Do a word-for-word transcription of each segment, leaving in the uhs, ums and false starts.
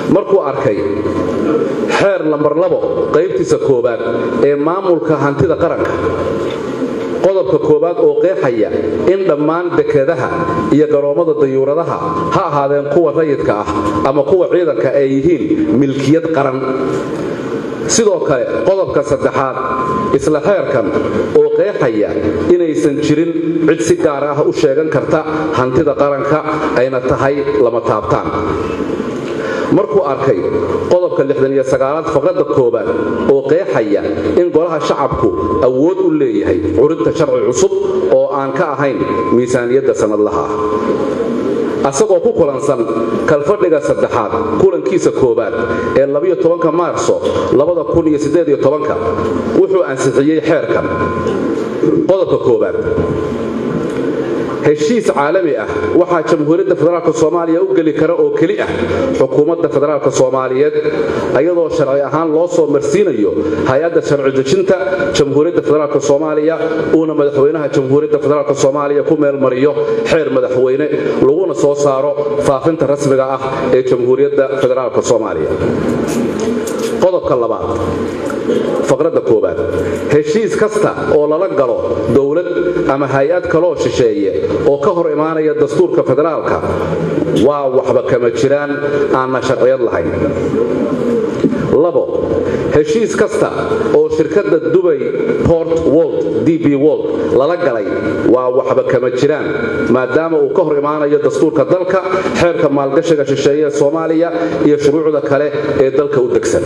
markuu arkay xeer lambar labo qaybtiisa koobaad ee maamulka hantida qaranka qodobka koobaad oo qeexaya in dhammaan dekedaha iyo garoomada dayuuradaha ha ahaadeen kuwa rayidka ah ama kuwa ciidanka ay yihiin milkiyad qaran sidoo kale qodobka saddexaad isla xeerkan oo qeexaya inaysan jirin cid si gaar ah u sheegan karta hantida qaranka ayna tahay lama taabtaan markuu arkay qodobka lixdan iyo sagaalaad faqradda koobaad oo qeexaya in golaha shacabku awood u leeyahay curinta sharci cusub oo aan ka ahayn miisaaniyadda sanadlaha asagoo ku kulansan kalfadhiga saddexaad kulankiisa koobaad ee labiyo tobanka maarso labada kun iyo siddeed iyo tobanka wuxuu ansixiyey xeerkan qodobka koobaad heshiis caalami ah waxaa jamhuuriyadda federaalka soomaaliya u geli kara oo keli ah xukuumadda federaalka soomaaliyeed ayadoo sharci ahaan loo soo marsiinayo hay-adda sharci dejinta jamhuuriyadda federaalka soomaaliya uuna madaxweynaha jamhuuriyadda federaalka soomaaliya ku meelmariyo xeer madaxweyne laguna soo saaro faafinta rasmiga ah ee jamhuuriyadda federaalka soomaaliya qodobka labaad faqradda koobaad heshiis kasta oo lala galo dowlad ama hay-ad kaloo shisheeye oo ka hor imaanaya dastuurka federaalka waa waxba kama jiraan aanna sharciyad lahayn labo heshiis kasta oo shirkadda Dubai Port World D B World lala galay waa waxba kama jiraan maadaama uu ka hor imaanayo dastuurka dalka xeerka maalgashiga shisheeye ee Soomaaliya iyo shuruucda kale ee dalka u degsan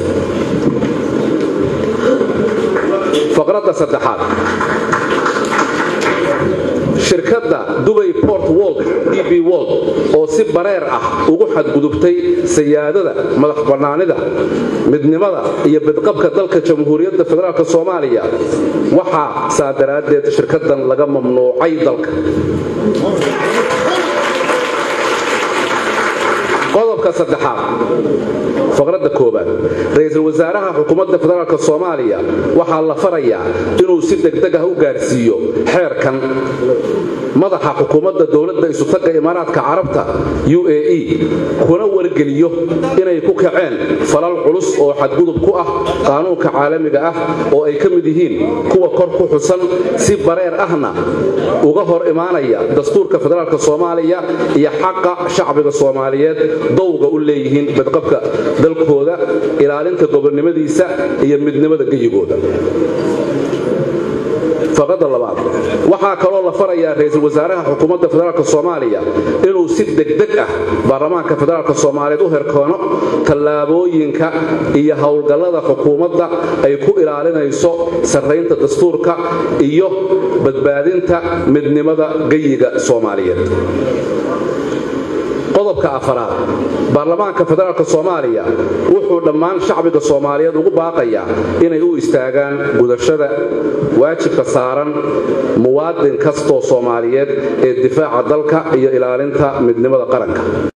faqradda saddexaad shirkadda Dubai Port World D B World oo si bareer ah ugu xadgudubtay siyaadada madax bannaanida midnimada iyo badqabka dalka jamhuuriyadda federaalka Soomaaliya waxa saadaradeed shirkaddan laga mamnuucay dalka qodobka saddexaad faqradda koobaad ra'iisul wasaaraha xukuumadda federaalka Soomaaliya waxa la farayaa inuu si degdeg ah u gaarsiiyo xeerkan madaxa xukuumadda dawladda isu taga Imaaraadka Carabta U A E kuna wargeliyo inay ku kaceen falal culus oo xadgudub ku ah qaanuunka caalamiga ah oo ay ka mid yihiin kuwa kor ku xusan si bareer ahna uga hor imaanaya dastuurka federaalka Soomaaliya iyo xaqa shacbiga Soomaaliyeed dowga u leeyihiin badqabka dalkooda ilaalinta gobonnimadiisa iyo midnimada gayigooda faqradda labaad waxaa kaloo la farayaa ra'iisul wasaaraha xukuumadda federaalka Soomaaliya inuu si degdeg ah baarlamaanka federaalka Soomaaliyeed u herkoono tallaabooyinka iyo hawlgallada xukuumadda ay ku ilaalinayso sarreynta dastuurka iyo badbaadinta midnimada gayiga Soomaaliyeed qodobka afaraad baarlamaanka federaalka Soomaaliya wuxuu dhammaan shacbiga Soomaaliyeed ugu baaqayaa inay u istaagaan gudashada waajibka saaran muwaadin kasta oo Soomaaliyeed ee difaaca dalka iyo ilaalinta midnimada qaranka